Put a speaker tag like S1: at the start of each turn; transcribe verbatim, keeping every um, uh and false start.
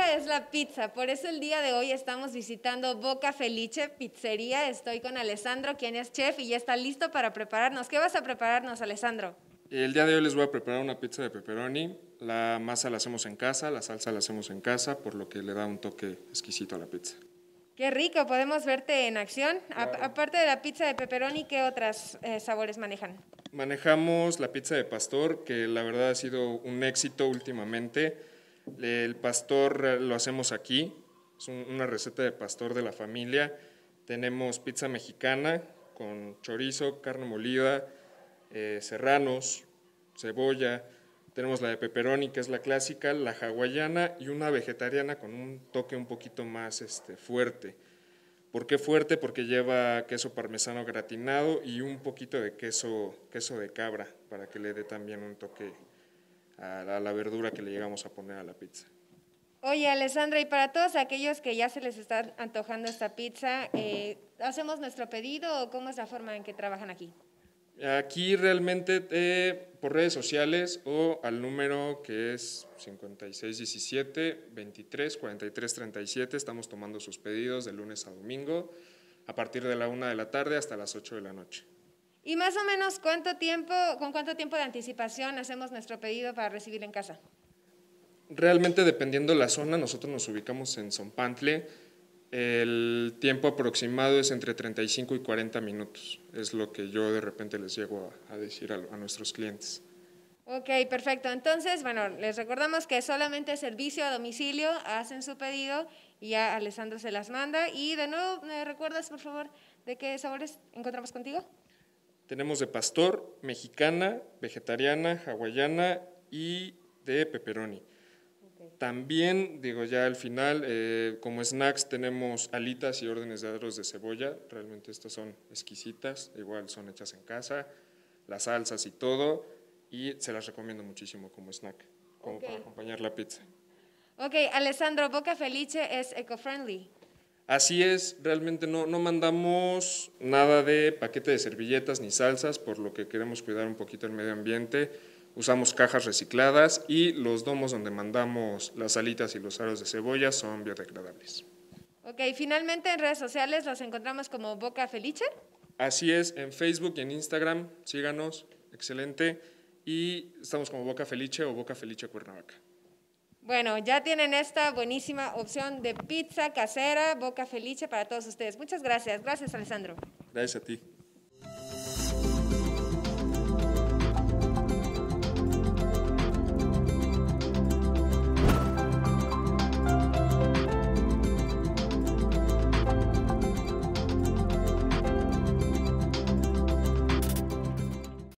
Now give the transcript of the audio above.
S1: esencia es la pizza, por eso el día de hoy estamos visitando Boca Felice Pizzería. Estoy con Alessandro, quien es chef y ya está listo para prepararnos. ¿Qué vas a prepararnos, Alessandro?
S2: El día de hoy les voy a preparar una pizza de pepperoni. La masa la hacemos en casa, la salsa la hacemos en casa, por lo que le da un toque exquisito a la pizza.
S1: Qué rico, podemos verte en acción.
S2: Claro.
S1: A- aparte de la pizza de pepperoni, ¿qué otros eh, sabores manejan?
S2: Manejamos la pizza de pastor, que la verdad ha sido un éxito últimamente. El pastor eh, lo hacemos aquí, es un- una receta de pastor de la familia. Tenemos pizza mexicana con chorizo, carne molida, eh, serranos, cebolla. Tenemos la de pepperoni, que es la clásica, la hawaiana y una vegetariana con un toque un poquito más este, fuerte. ¿Por qué fuerte? Porque lleva queso parmesano gratinado y un poquito de queso, queso de cabra para que le dé también un toque a la, a la verdura que le llegamos a poner a la pizza.
S1: Oye, Alessandra, y para todos aquellos que ya se les está antojando esta pizza, eh, ¿hacemos nuestro pedido o cómo es la forma en que trabajan aquí?
S2: Aquí realmente eh, por redes sociales o al número que es cincuenta y seis diecisiete veintitrés cuarenta y tres treinta y siete, estamos tomando sus pedidos de lunes a domingo a partir de la una de la tarde hasta las ocho de la noche.
S1: Y más o menos, ¿cuánto tiempo, con cuánto tiempo de anticipación hacemos nuestro pedido para recibir en casa?
S2: Realmente dependiendo de la zona, nosotros nos ubicamos en Zompantle. El tiempo aproximado es entre treinta y cinco y cuarenta minutos, es lo que yo de repente les llego a, a decir a, a nuestros clientes.
S1: Ok, perfecto. Entonces, bueno, les recordamos que solamente servicio a domicilio, hacen su pedido y ya Alessandro se las manda. Y de nuevo, ¿me recuerdas, por favor, de qué sabores encontramos contigo?
S2: Tenemos de pastor, mexicana, vegetariana, hawaiana y de pepperoni. También, digo ya al final, eh, como snacks tenemos alitas y órdenes de aros de cebolla, realmente estas son exquisitas, igual son hechas en casa, las salsas y todo, y se las recomiendo muchísimo como snack, como
S1: Okay.
S2: para acompañar la pizza.
S1: Ok, Alessandro, Boca Felice es eco-friendly.
S2: Así es, realmente no, no mandamos nada de paquete de servilletas ni salsas, por lo que queremos cuidar un poquito el medio ambiente. Usamos cajas recicladas y los domos donde mandamos las alitas y los aros de cebolla son biodegradables.
S1: Ok, finalmente en redes sociales los encontramos como Boca Felice.
S2: Así es, en Facebook y en Instagram, síganos, excelente. Y estamos como Boca Felice o Boca Felice Cuernavaca.
S1: Bueno, ya tienen esta buenísima opción de pizza casera, Boca Felice para todos ustedes. Muchas gracias. Gracias, Alessandro.
S2: Gracias a ti.